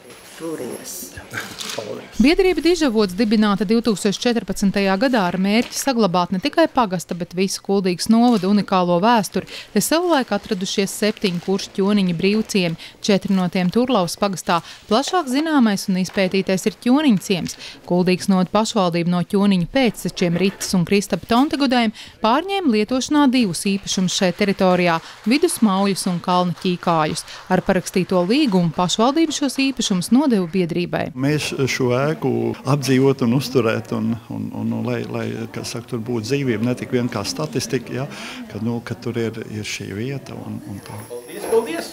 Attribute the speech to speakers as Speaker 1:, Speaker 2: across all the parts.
Speaker 1: Biedrība Dižavots dibināta 2014. gadā ar mērķi saglabāt ne tikai pagasta, bet visu Kuldīgas novada unikālo vēsturi. Te savulaik atradušies 7 kuršu ķoniņi brīvciemi, 4 no tiem Turlavas pagastā. Plašāk zināmais un izpētītais ir ķoniņu ciems. Kuldīgas novada pašvaldība no ķoniņu pēctečiem Ritas un Kristapa Tontegodējiem pārņēma lietošanā 2 īpašumus šai teritorijā – Vidusmauļus un Kalna ķīkāļus. Ar parakstīto līgumu pašvaldība šos īpašumus nodeva biedrībai.
Speaker 2: Mēs šo ēku apdzīvot un uzturēt, lai tur būtu dzīvība, ne tik vien kā statistika, ja, ka tur ir šī vieta un tā.
Speaker 3: Paldies!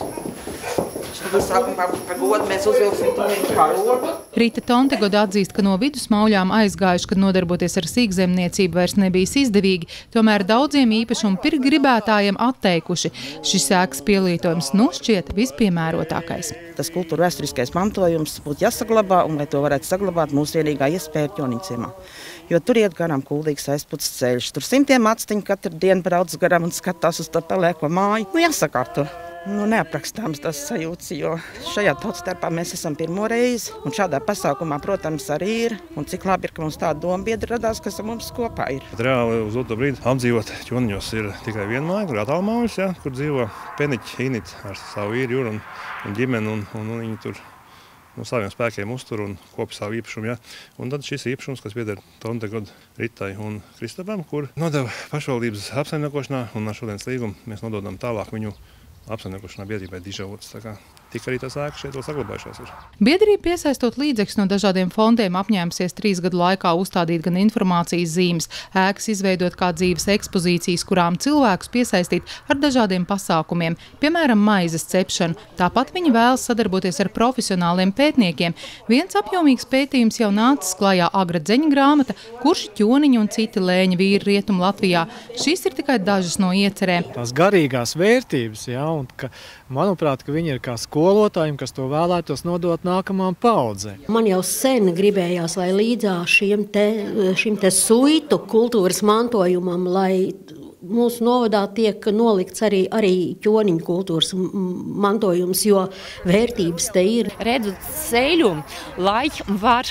Speaker 1: Rīta Tontegoda atzīst, ka no Vidusmauļām aizgājuši, kad nodarboties ar sīkzemniecību vairs nebijis izdevīgi, tomēr daudziem īpašumu pirkgribētājiem atteikuši. Šis ēkas pielietojums šķiet vispiemērotākais.
Speaker 4: Tas kultūra vēsturiskais mantojums būtu jāsaglabā, un lai to varētu saglabāt, mūsu vienīgā iespēja ir ķoniņciemā. Jo tur iet garām Kuldīgas aizpuces ceļš. Tur simtiem actiņu katru dienu brauc garām un skatās uz to pelēko māju. Jāsakārto. Neaprakstāms tas sajūts, jo šajā tautstarpā mēs esam pirmo reizi. Un šādā pasākumā, protams, arī ir. Un cik labi ir, ka mums tāda doma biedra radās, kas mums kopā ir.
Speaker 5: Reāli uz otru brīdi apdzīvot ķoniņos ir tikai viena māja, kur attālmauļus, ja, kur dzīvo Peniķi Init ar savu vīru Juru un ģimeni. Un viņi tur no saviem spēkiem uztur un kopi savu īpašumu. Ja. Un tad šis īpašums, kas pieder Tontegoda, Ritai un Kristapam, kur nodeva pašvaldības apsaimniekošanā, un ar šodienas līgumu mēs nododam tālāk viņu apsaimniekošanā biedrībai Dižavots. Tik arī tās ēkas šeit vēl saglabājušās ir.
Speaker 1: Biedrība piesaistot līdzekļus no dažādiem fondiem apņēmusies 3 gadu laikā uzstādīt gan informācijas zīmes, ēkas izveidot kā dzīves ekspozīcijas, kurām cilvēkus piesaistīt ar dažādiem pasākumiem, piemēram, maizes cepšanu. Tāpat viņi vēlas sadarboties ar profesionāliem pētniekiem. Viens apjomīgs pētījums jau nācis klajā Agra Dzeņa grāmata, kurši ķoniņi un citi lēņi vīri Rietumu Latvijā. Šīs ir tikai dažas no iecerēm.
Speaker 6: Tās garīgās vērtības, ja, un manuprāt, ka viņi ir kā skolotājiem, kas to vēlētos nodot nākamām paudzēm.
Speaker 7: Man jau sen gribējās, lai līdzās šim te suitu kultūras mantojumam, lai mūsu novadā tiek nolikts arī ķoniņu kultūras mantojums, jo vērtības te ir.
Speaker 8: Redzu ceļu, lai var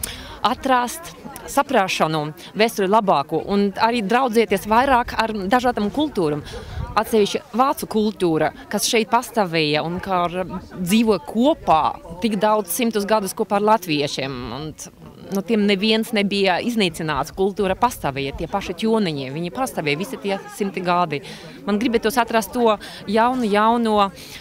Speaker 8: atrast saprāšanu, vēsturi labāku un arī draudzēties vairāk ar dažādām kultūram. Atsevišķi vācu kultūra, kas šeit pastāvēja un kā dzīvo kopā tik daudz simtus gadus kopā ar latviešiem. Un no tiem neviens nebija iznīcināts, kultūra pastāvēja, tie paši ķoniņi, viņi pastāvēja visi tie 100 gadi. Man gribētos atrast to jauno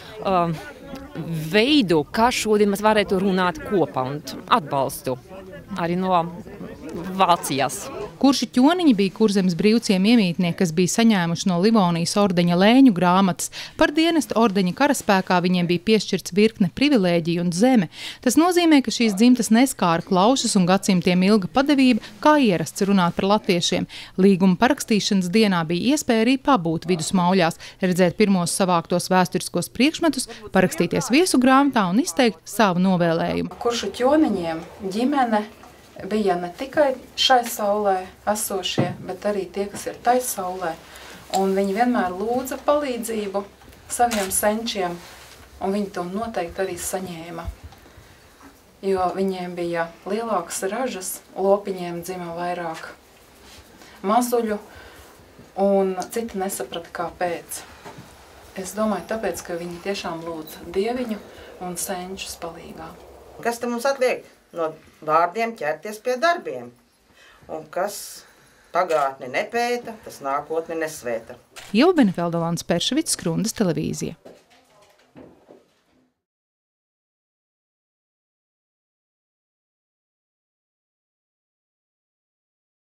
Speaker 8: veidu, kā šodien mēs varētu runāt kopā un atbalstu arī no Vācijas.
Speaker 1: Kurši ķoniņi bija Kurzemes brīvciem iemītnieki, kas bija saņēmuši no Livonijas ordeņa lēņu grāmatas. Par dienesta ordeņa karaspēkā viņiem bija piešķirts virkne privilēģiju un zeme. Tas nozīmē, ka šīs dzimtas neskāra klaušas un gadsimtiem ilga padevība, kā ierasts runāt par latviešiem. Līguma parakstīšanas dienā bija iespēja arī pabūt Vidusmauļās, redzēt pirmos savāktos vēsturiskos priekšmetus, parakstīties viesu grāmatā un izteikt savu novēlējumu.
Speaker 9: Kuršu ķoniņiem ģimene bija ne tikai šai saulē esošie, bet arī tie, kas ir tai saulē. Un viņi vienmēr lūdza palīdzību saviem senčiem, un viņi to noteikti arī saņēma. Jo viņiem bija lielākas ražas, lopiņiem dzima vairāk mazuļu, un citi nesaprata, kāpēc. Es domāju, tāpēc, ka viņi tiešām lūdza dieviņu un senčus palīgā.
Speaker 4: Kas te mums atliek? No vārdiem ķerties pie darbiem. Un kas pagātni nepēta, tas nākotni nesvēta.
Speaker 1: Ieva Benefelda, Lants Perševics, Skrundas televīzija.